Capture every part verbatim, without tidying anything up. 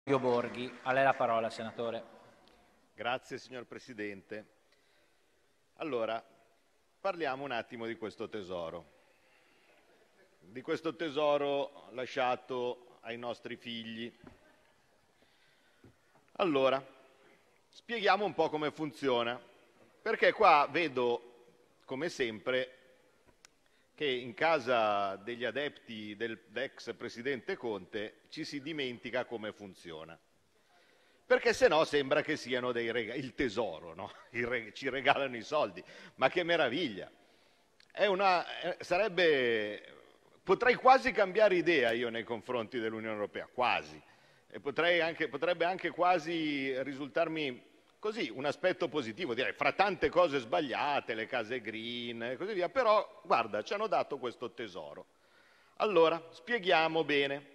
Borghi. A lei la parola, senatore. Grazie, signor Presidente. Allora, parliamo un attimo di questo tesoro, di questo tesoro lasciato ai nostri figli. Allora, spieghiamo un po' come funziona, perché qua vedo, come sempre, che in casa degli adepti dell'ex Presidente Conte ci si dimentica come funziona. Perché se no sembra che siano dei regali, il tesoro, no? Il reg- ci regalano i soldi, ma che meraviglia! È una, eh, sarebbe, potrei quasi cambiare idea io nei confronti dell'Unione Europea, quasi, e potrei anche, potrebbe anche quasi risultarmi così un aspetto positivo, direi, fra tante cose sbagliate, le case green e così via, però guarda, ci hanno dato questo tesoro. Allora, spieghiamo bene.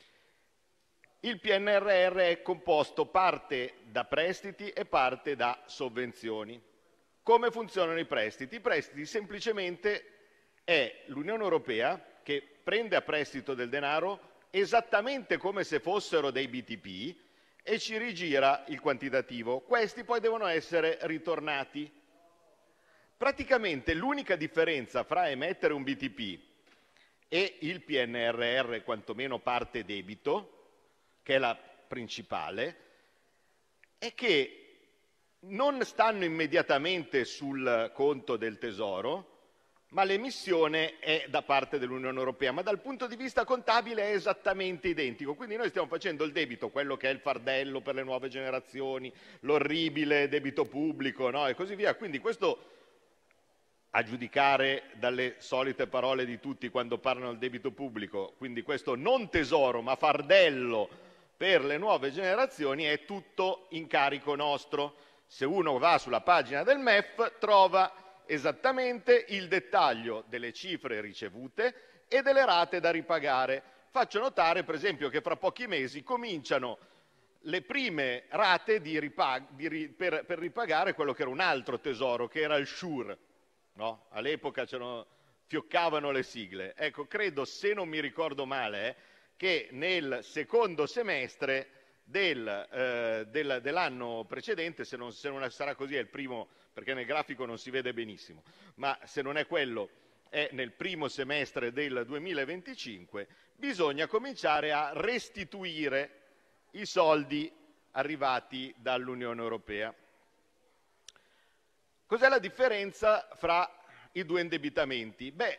Il P N R R è composto parte da prestiti e parte da sovvenzioni. Come funzionano i prestiti? I prestiti semplicemente è l'Unione Europea che prende a prestito del denaro esattamente come se fossero dei B T P e ci rigira il quantitativo. Questi poi devono essere ritornati. Praticamente l'unica differenza fra emettere un B T P e il P N R R, quantomeno parte debito, che è la principale, è che non stanno immediatamente sul conto del Tesoro, ma l'emissione è da parte dell'Unione Europea, ma dal punto di vista contabile è esattamente identico. Quindi noi stiamo facendo il debito, quello che è il fardello per le nuove generazioni, l'orribile debito pubblico, no? E così via. Quindi questo, a giudicare dalle solite parole di tutti quando parlano del debito pubblico, quindi questo non tesoro ma fardello per le nuove generazioni è tutto in carico nostro. Se uno va sulla pagina del M E F trova esattamente il dettaglio delle cifre ricevute e delle rate da ripagare. Faccio notare per esempio che fra pochi mesi cominciano le prime rate di ripag- di ri- per, per ripagare quello che era un altro tesoro, che era il SURE. No? All'epoca fioccavano le sigle. Ecco, credo, se non mi ricordo male, eh, che nel secondo semestre del, eh, del, dell'anno precedente, se non, se non sarà così è il primo, perché nel grafico non si vede benissimo, ma se non è quello è nel primo semestre del duemilaventicinque, bisogna cominciare a restituire i soldi arrivati dall'Unione Europea. Cos'è la differenza fra i due indebitamenti? Beh,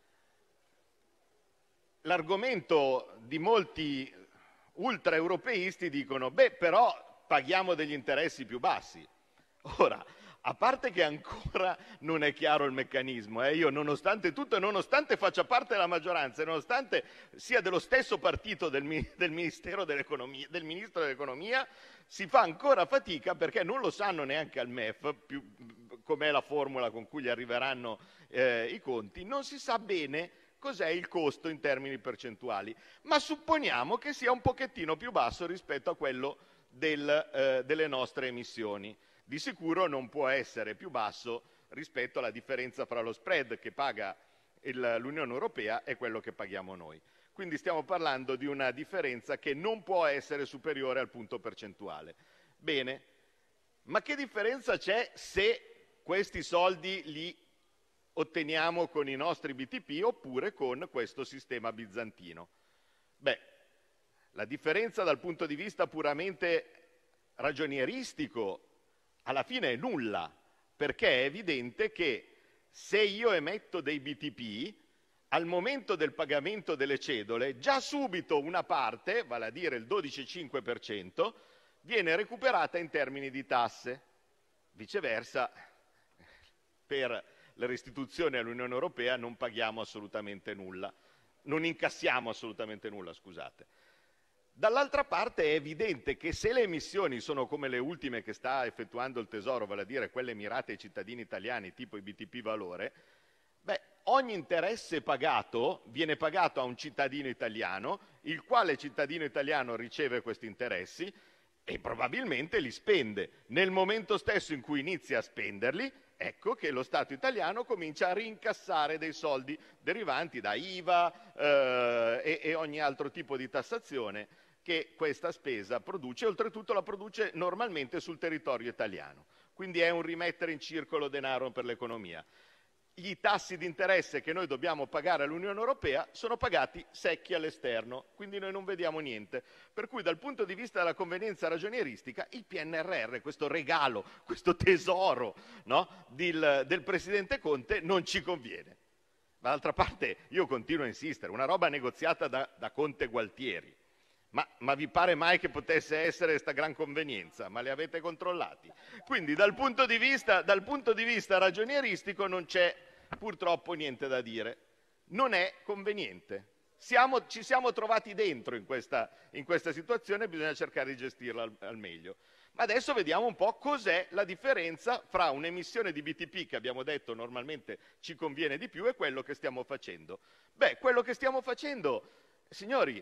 l'argomento di molti ultraeuropeisti dicono, beh, però paghiamo degli interessi più bassi. Ora, a parte che ancora non è chiaro il meccanismo, eh, io nonostante tutto e nonostante faccia parte della maggioranza e nonostante sia dello stesso partito del, del Ministero dell'Economia, del Ministro dell'Economia, si fa ancora fatica perché non lo sanno neanche al M E F, più, com'è la formula con cui gli arriveranno eh, i conti, non si sa bene cos'è il costo in termini percentuali, ma supponiamo che sia un pochettino più basso rispetto a quello del, eh, delle nostre emissioni. Di sicuro non può essere più basso rispetto alla differenza fra lo spread che paga l'Unione Europea e quello che paghiamo noi. Quindi stiamo parlando di una differenza che non può essere superiore al punto percentuale. Bene, ma che differenza c'è se questi soldi li otteniamo con i nostri B T P oppure con questo sistema bizantino? Beh, la differenza dal punto di vista puramente ragionieristico alla fine è nulla, perché è evidente che se io emetto dei B T P, al momento del pagamento delle cedole, già subito una parte, vale a dire il dodici virgola cinque per cento, viene recuperata in termini di tasse. Viceversa, per le restituzioni all'Unione Europea non paghiamo assolutamente nulla, non incassiamo assolutamente nulla, scusate. Dall'altra parte è evidente che se le emissioni sono come le ultime che sta effettuando il Tesoro, vale a dire quelle mirate ai cittadini italiani, tipo i B T P valore, beh, ogni interesse pagato viene pagato a un cittadino italiano, il quale cittadino italiano riceve questi interessi e probabilmente li spende. Nel momento stesso in cui inizia a spenderli, ecco che lo Stato italiano comincia a rincassare dei soldi derivanti da I V A eh, e, e ogni altro tipo di tassazione che questa spesa produce, e oltretutto la produce normalmente sul territorio italiano. Quindi è un rimettere in circolo denaro per l'economia. I tassi di interesse che noi dobbiamo pagare all'Unione Europea sono pagati secchi all'esterno, quindi noi non vediamo niente. Per cui dal punto di vista della convenienza ragionieristica, il P N R R, questo regalo, questo tesoro, no, del, del Presidente Conte, non ci conviene. Dall'altra parte io continuo a insistere, una roba negoziata da, da Conte e Gualtieri, ma, ma vi pare mai che potesse essere questa gran convenienza? Ma li avete controllati? Quindi dal punto di vista, dal punto di vista ragionieristico non c'è purtroppo niente da dire. Non è conveniente. Siamo, ci siamo trovati dentro in questa, in questa situazione e bisogna cercare di gestirla al, al meglio. Ma adesso vediamo un po' cos'è la differenza fra un'emissione di B T P, che abbiamo detto normalmente ci conviene di più, e quello che stiamo facendo. Beh, quello che stiamo facendo, signori,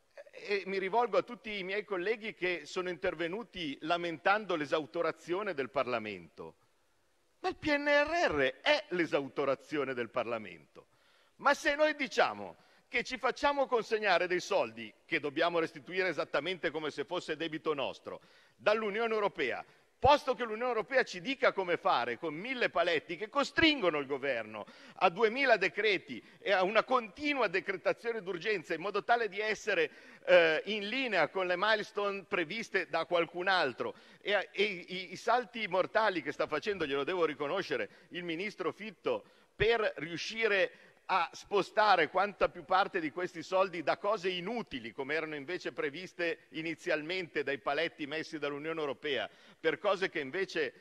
e mi rivolgo a tutti i miei colleghi che sono intervenuti lamentando l'esautorazione del Parlamento. Ma il P N R R è l'esautorazione del Parlamento. Ma se noi diciamo che ci facciamo consegnare dei soldi che dobbiamo restituire esattamente come se fosse debito nostro dall'Unione Europea, posto che l'Unione Europea ci dica come fare con mille paletti che costringono il governo a duemila decreti e a una continua decretazione d'urgenza in modo tale di essere eh, in linea con le milestone previste da qualcun altro, e, e i, i salti mortali che sta facendo, glielo devo riconoscere, il ministro Fitto per riuscire a spostare quanta più parte di questi soldi da cose inutili, come erano invece previste inizialmente dai paletti messi dall'Unione Europea, per cose che invece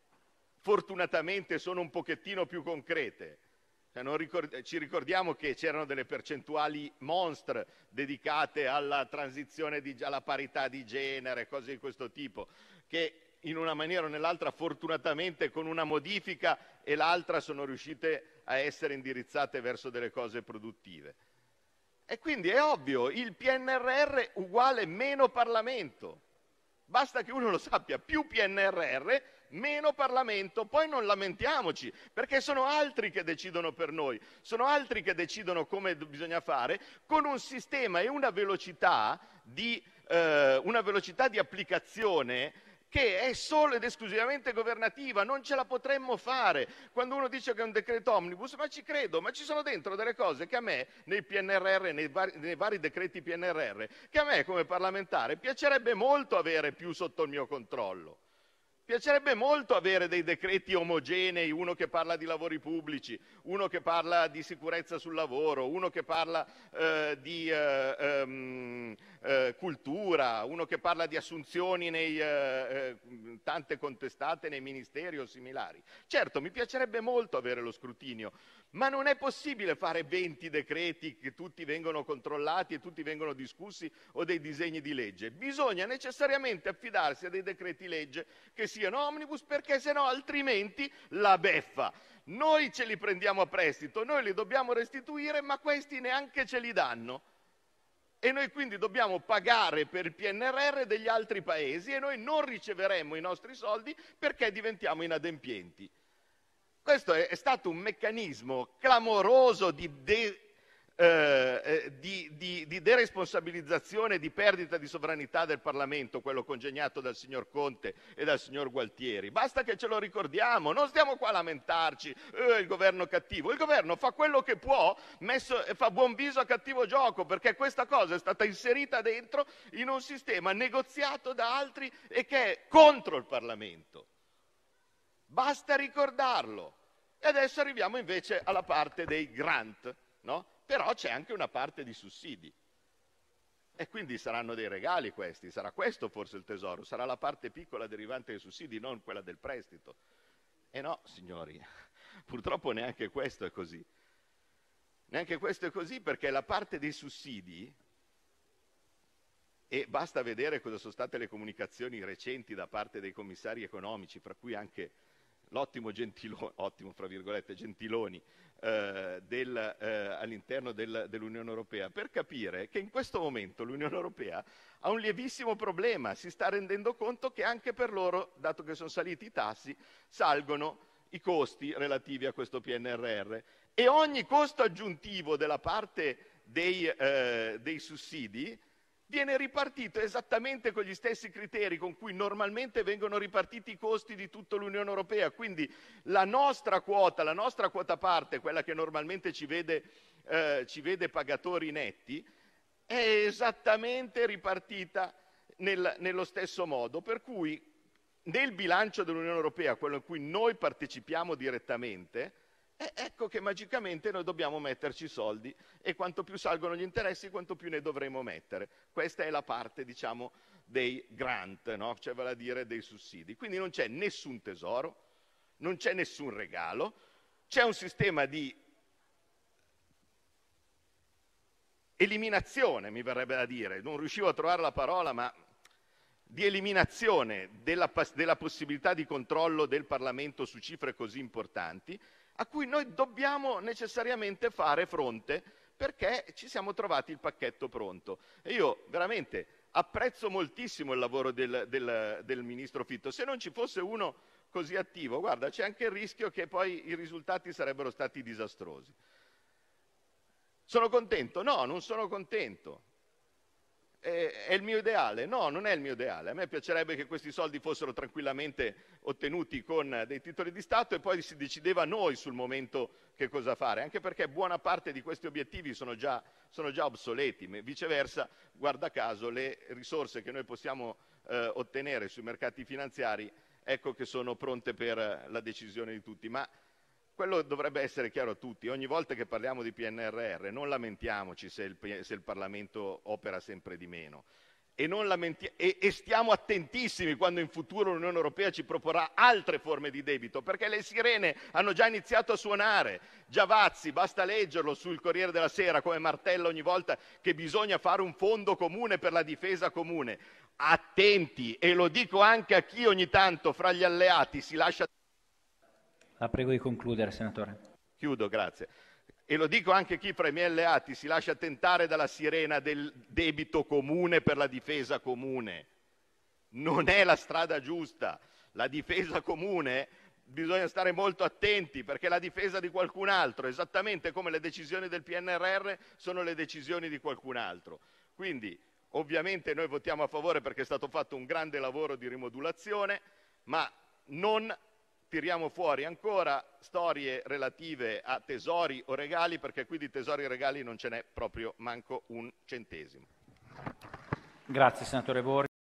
fortunatamente sono un pochettino più concrete. Cioè non ricord- ci ricordiamo che c'erano delle percentuali monstre dedicate alla transizione, di, alla parità di genere, cose di questo tipo, che in una maniera o nell'altra fortunatamente con una modifica e l'altra sono riuscite a essere indirizzate verso delle cose produttive. E quindi è ovvio, il P N R R uguale meno Parlamento. Basta che uno lo sappia, più P N R R, meno Parlamento. Poi non lamentiamoci, perché sono altri che decidono per noi, sono altri che decidono come bisogna fare, con un sistema e una velocità di, eh, una velocità di applicazione che è solo ed esclusivamente governativa. Non ce la potremmo fare. Quando uno dice che è un decreto omnibus, ma ci credo, ma ci sono dentro delle cose che a me, nei P N R R, nei vari, nei vari decreti P N R R, che a me come parlamentare piacerebbe molto avere più sotto il mio controllo. Piacerebbe molto avere dei decreti omogenei, uno che parla di lavori pubblici, uno che parla di sicurezza sul lavoro, uno che parla eh, di eh, um, eh, cultura, uno che parla di assunzioni nei, eh, eh, tante contestate nei ministeri o similari. Certo, mi piacerebbe molto avere lo scrutinio, ma non è possibile fare venti decreti che tutti vengono controllati e tutti vengono discussi, o dei disegni di legge. Bisogna necessariamente affidarsi a dei decreti legge che siano omnibus, perché sennò altrimenti la beffa. Noi ce li prendiamo a prestito, noi li dobbiamo restituire, ma questi neanche ce li danno. E noi quindi dobbiamo pagare per il P N R R degli altri paesi e noi non riceveremo i nostri soldi perché diventiamo inadempienti. Questo è, è stato un meccanismo clamoroso di, de, eh, di, di, di deresponsabilizzazione, di perdita di sovranità del Parlamento, quello congegnato dal signor Conte e dal signor Gualtieri. Basta che ce lo ricordiamo, non stiamo qua a lamentarci, eh, il governo cattivo. Il governo fa quello che può, messo, fa buon viso a cattivo gioco, perché questa cosa è stata inserita dentro in un sistema negoziato da altri e che è contro il Parlamento. Basta ricordarlo. E adesso arriviamo invece alla parte dei grant, no? Però c'è anche una parte di sussidi. E quindi saranno dei regali questi, sarà questo forse il tesoro, sarà la parte piccola derivante dai sussidi, non quella del prestito. E no, signori, purtroppo neanche questo è così. Neanche questo è così, perché la parte dei sussidi, e basta vedere cosa sono state le comunicazioni recenti da parte dei commissari economici, fra cui anche l'ottimo Gentiloni, ottimo fra virgolette, Gentiloni eh, del, eh, all'interno del, dell'Unione Europea, per capire che in questo momento l'Unione Europea ha un lievissimo problema, si sta rendendo conto che anche per loro, dato che sono saliti i tassi, salgono i costi relativi a questo P N R R, e ogni costo aggiuntivo della parte dei, eh, dei sussidi viene ripartito esattamente con gli stessi criteri con cui normalmente vengono ripartiti i costi di tutta l'Unione Europea. Quindi la nostra quota, la nostra quota parte, quella che normalmente ci vede, eh, ci vede pagatori netti, è esattamente ripartita nel, nello stesso modo. Per cui nel bilancio dell'Unione Europea, quello in cui noi partecipiamo direttamente, Eh, ecco che magicamente noi dobbiamo metterci i soldi e quanto più salgono gli interessi, quanto più ne dovremo mettere. Questa è la parte, diciamo, dei grant, no? Cioè vale a dire dei sussidi. Quindi non c'è nessun tesoro, non c'è nessun regalo, c'è un sistema di eliminazione, mi verrebbe da dire, non riuscivo a trovare la parola, ma di eliminazione della, della possibilità di controllo del Parlamento su cifre così importanti, a cui noi dobbiamo necessariamente fare fronte perché ci siamo trovati il pacchetto pronto. E io veramente apprezzo moltissimo il lavoro del, del, del Ministro Fitto. Se non ci fosse uno così attivo, guarda, c'è anche il rischio che poi i risultati sarebbero stati disastrosi. Sono contento? No, non sono contento. È il mio ideale? No, non è il mio ideale. A me piacerebbe che questi soldi fossero tranquillamente ottenuti con dei titoli di Stato e poi si decideva noi sul momento che cosa fare, anche perché buona parte di questi obiettivi sono già, sono già obsoleti. Viceversa, guarda caso, le risorse che noi possiamo eh, ottenere sui mercati finanziari, ecco che sono pronte per la decisione di tutti. Ma quello dovrebbe essere chiaro a tutti. Ogni volta che parliamo di P N R R non lamentiamoci se il, se il Parlamento opera sempre di meno e, non lamenti- e, e stiamo attentissimi quando in futuro l'Unione Europea ci proporrà altre forme di debito, perché le sirene hanno già iniziato a suonare. Giavazzi, basta leggerlo sul Corriere della Sera come martella ogni volta che bisogna fare un fondo comune per la difesa comune. Attenti, e lo dico anche a chi ogni tanto fra gli alleati si lascia... La prego di concludere, senatore. Chiudo, grazie. E lo dico anche a chi fra i miei alleati si lascia tentare dalla sirena del debito comune per la difesa comune. Non è la strada giusta. La difesa comune bisogna stare molto attenti perché è la difesa di qualcun altro, esattamente come le decisioni del P N R R sono le decisioni di qualcun altro. Quindi ovviamente noi votiamo a favore perché è stato fatto un grande lavoro di rimodulazione, ma non tiriamo fuori ancora storie relative a tesori o regali, perché qui di tesori e regali non ce n'è proprio manco un centesimo. Grazie, senatore Borghi.